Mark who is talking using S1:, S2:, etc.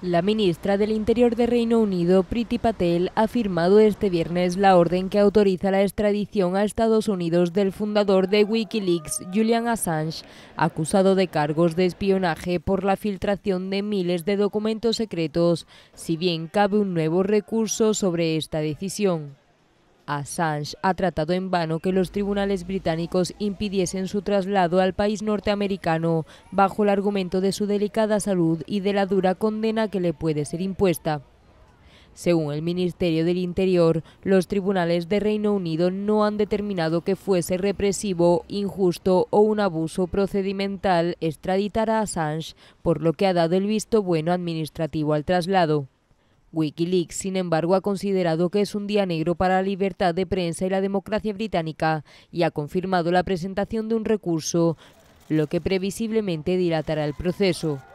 S1: La ministra del Interior de Reino Unido, Priti Patel, ha firmado este viernes la orden que autoriza la extradición a Estados Unidos del fundador de Wikileaks, Julian Assange, acusado de cargos de espionaje por la filtración de miles de documentos secretos, si bien cabe un nuevo recurso sobre esta decisión. Assange ha tratado en vano que los tribunales británicos impidiesen su traslado al país norteamericano bajo el argumento de su delicada salud y de la dura condena que le puede ser impuesta. Según el Ministerio del Interior, los tribunales de Reino Unido no han determinado que fuese represivo, injusto o un abuso procedimental extraditar a Assange, por lo que ha dado el visto bueno administrativo al traslado. Wikileaks, sin embargo, ha considerado que es un día negro para la libertad de prensa y la democracia británica y ha confirmado la presentación de un recurso, lo que previsiblemente dilatará el proceso.